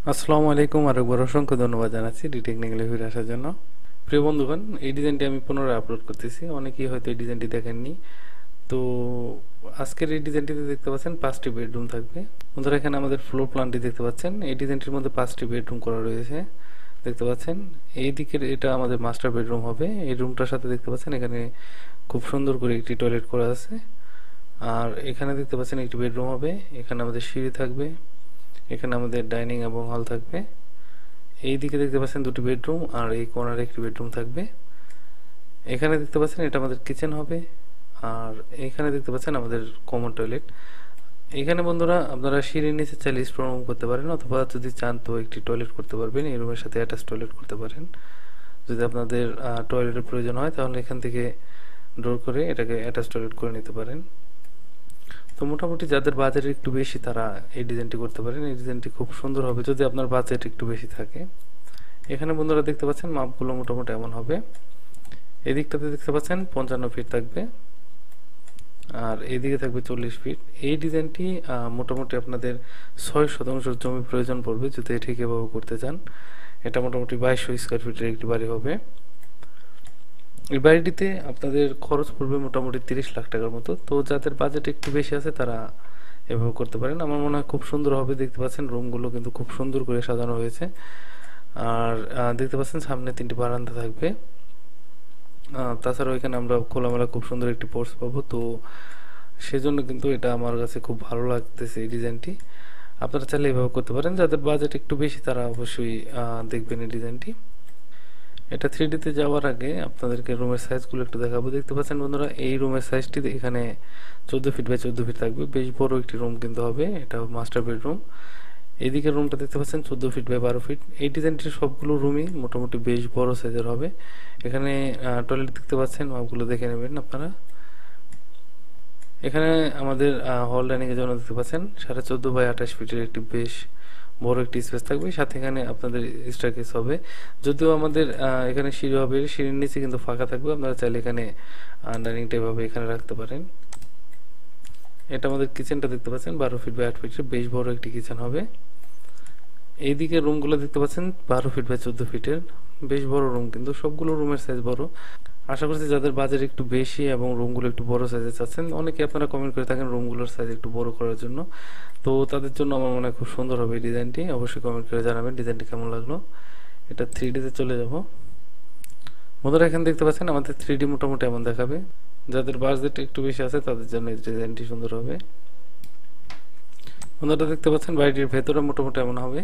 আসসালামু আলাইকুম, আরেকবার অসংখ্য ধন্যবাদ জানাচ্ছি ডি টেকনিক্যালে ফিরে আসার জন্য। প্রিয় বন্ধুগণ, এই ডিজাইনটি আমি পুনরায় আপলোড করতেছি। অনেকেই হয়তো এই ডিজাইনটি দেখেননি। তো আজকের এই ডিজাইনটিতে দেখতে পাচ্ছেন 5টি বেডরুম থাকবে। বন্ধুরা, এখানে আমাদের ফ্লোর প্ল্যানটি দেখতে পাচ্ছেন। এই ডিজাইনটির মধ্যে 5টি বেডরুম করা রয়েছে, দেখতে পাচ্ছেন। এই দিকের এটা আমাদের মাস্টার বেডরুম হবে। এই রুমটার সাথে দেখতে পাচ্ছেন এখানে খুব সুন্দর করে একটি টয়লেট করা আছে। আর এখানে দেখতে পাচ্ছেন একটি বেডরুম হবে। এখানে আমাদের সিঁড়ি থাকবে। এখানে আমাদের ডাইনিং এবং হল থাকবে। এই দিকে দেখতে পাচ্ছেন দুটি বেডরুম, আর এই কর্নারে একটি বেডরুম থাকবে। এখানে দেখতে পাচ্ছেন এটা আমাদের কিচেন হবে। আর এখানে দেখতে পাচ্ছেন আমাদের কমন টয়লেট। এখানে বন্ধুরা আপনারা সিঁড়ির নিচে চাইলে স্টোর রুম করতে পারেন, অথবা যদি চান তো একটি টয়লেট করতে পারবেন। এই রুমের সাথে অ্যাটাচ টয়লেট করতে পারেন। যদি আপনাদের টয়লেটের প্রয়োজন হয় তাহলে এখান থেকে ডোর করে এটাকে অ্যাটাচ টয়লেট করে নিতে পারেন। তো মোটামুটি যাদের বাজেট একটু বেশি তারা এই ডিজাইনটি করতে পারেন। এই ডিজাইনটি খুব সুন্দর হবে যদি আপনার বাজেট একটু বেশি থাকে। এখানে বন্ধুরা দেখতে পাচ্ছেন মাপগুলো মোটামুটি এমন হবে। এদিকটাতে দেখতে পাচ্ছেন 55 ফিট থাকবে, আর এইদিকে থাকবে 40 ফিট। এই ডিজাইনটি মোটামুটি আপনাদের 6 শতাংশ জমি প্রয়োজন পড়বে যদি ঠিক এভাবে করতে চান। এটা মোটামুটি 2200 স্কোয়ার ফিটের একটি বাড়ি হবে। এই বাড়িটিতে আপনাদের খরচ পড়বে মোটামুটি 30 লাখ টাকার মতো। তো যাদের বাজেট একটু বেশি আছে তারা এভাবে করতে পারেন। আমার মনে হয় খুব সুন্দর হবে। দেখতে পাচ্ছেন রুমগুলো কিন্তু খুব সুন্দর করে সাজানো হয়েছে। আর দেখতে পাচ্ছেন সামনে 3টি বারান্দা থাকবে। তাছাড়াও এখানে আমরা খোলামেলা খুব সুন্দর একটি পোর্চ পাবো। তো সেজন্য কিন্তু এটা আমার কাছে খুব ভালো লাগতেছে এই ডিজাইনটি। আপনারা চাইলে এভাবে করতে পারেন। যাদের বাজেট একটু বেশি তারা অবশ্যই দেখবেন এই ডিজাইনটি। এটা 3D-তে যাওয়ার আগে আপনাদেরকে রুমের সাইজগুলো একটু দেখাবো। দেখতে পাচ্ছেন বন্ধুরা, এই রুমের সাইজটি এখানে 14 ফিট বাই 14 ফিট থাকবে। বেশ বড় একটি রুম কিন্তু হবে। এটা মাস্টার বেডরুম। এইদিকের রুমটা দেখতে পাচ্ছেন 14 ফিট বাই 12 ফিট। এই ডিজাইনটির সবগুলো রুমই মোটামুটি বেশ বড় সাইজের হবে। এখানে টয়লেট দেখতে পাচ্ছেন, মাপগুলো দেখে নেবেন আপনারা। এখানে আমাদের হল ডাইনিং এর জন্য দেখতে পাচ্ছেন 14.5 বাই 28 ফিটের একটি বেশ বড় একটি স্পেস থাকবে। সাথে এখানে আপনাদের স্ট্যারকেস হবে। যদিও আমাদের এখানে সিঁড়ি হবে, সিঁড়ির নিচে কিন্তু ফাঁকা থাকবে। আপনারা চাইলে এখানে ডাইনিংটা এভাবে এখানে রাখতে পারেন। এটা আমাদের কিচেনটা দেখতে পাচ্ছেন 12 ফিট বাই 8 ফিটের বেশ বড় একটি কিচেন হবে। এইদিকে রুমগুলো দেখতে পাচ্ছেন 12 ফিট বাই 14 ফিটের বেশ বড় রুম, কিন্তু সবগুলো রুমের সাইজ বড়। আশা করছি যাদের বাজেট একটু বেশি এবং রুমগুলো একটু বড় সাইজে চাচ্ছেন, অনেকে আপনারা কমেন্ট করে থাকেন রুমগুলোর সাইজ একটু বড় করার জন্য, তো তাদের জন্য আমার মনে হয় খুব সুন্দর হবে এই ডিজাইনটি। অবশ্যই কমেন্ট করে জানাবেন ডিজাইনটি কেমন লাগলো। এটা 3D-তে চলে যাব। বন্ধুরা, এখানে দেখতে পাচ্ছেন আমাদের 3D মোটামুটি এমন দেখাবে। যাদের বাজেট একটু বেশি আছে তাদের জন্য এই ডিজাইনটি সুন্দর হবে। বন্ধুরা, দেখতে পাচ্ছেন বাড়িটির ভেতরে মোটামুটি এমন হবে।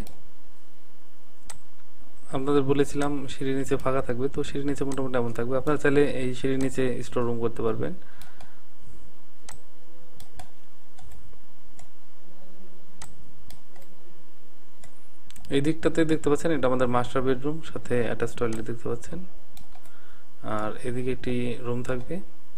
আপনাদের বলেছিলাম সিঁড়ির নিচে ফাঁকা থাকবে, তো সিঁড়ির নিচে মোটামুটি এমন থাকবে। আপনারা চাইলে এই সিঁড়ির নিচে স্টোর রুম করতে পারবেন। এই দিকটাতে দেখতে পাচ্ছেন এটা আমাদের মাস্টার বেডরুম, সাথে অ্যাটাচ টয়লেট দেখতে পাচ্ছেন। আর এদিকে একটি রুম থাকবে।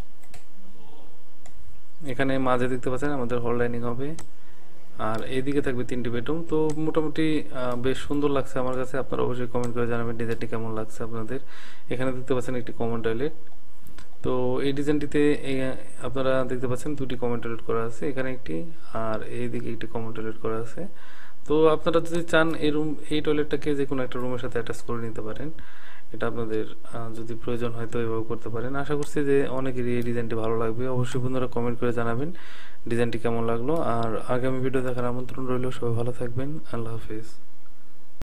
এখানে মাঝে দেখতে পাচ্ছেন আমাদের হল ডাইনিং হবে। আর এইদিকে থাকবে 3টি বেডরুম। তো মোটামুটি বেশ সুন্দর লাগছে আমার কাছে। আপনারা অবশ্যই কমেন্ট করে জানাবেন ডিজাইনটি কেমন লাগছে আপনাদের। এখানে দেখতে পাচ্ছেন একটি কমন টয়লেট। তো এই ডিজাইনটিতে আপনারা দেখতে পাচ্ছেন 2টি কমন টয়লেট করা আছে, এখানে একটি আর এইদিকে একটি কমন টয়লেট করা আছে। তো আপনারা যদি চান এই টয়লেটটাকে যে কোনো একটা রুমের সাথে অ্যাটাচ করে নিতে পারেন। এটা আপনাদের যদি প্রয়োজন হয় তো এভাবে করতে পারেন। আশা করছি যে অনেকেরই এই ডিজাইনটি ভালো লাগবে। অবশ্যই বন্ধুরা কমেন্ট করে জানাবেন ডিজাইনটি কেমন লাগলো। আর আগামী ভিডিও দেখার আমন্ত্রণ রইল। সবাই ভালো থাকবেন। আল্লাহ হাফিজ।